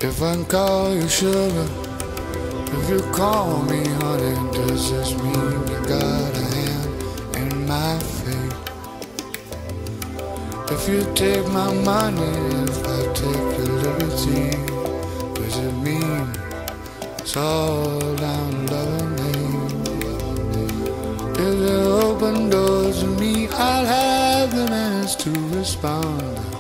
If I call you sugar, if you call me honey, does this mean you got a hand in my fate? If you take my money, if I take your liberty, does it mean it's all down loving me? If you open doors to me, I'll have the minutes to respond.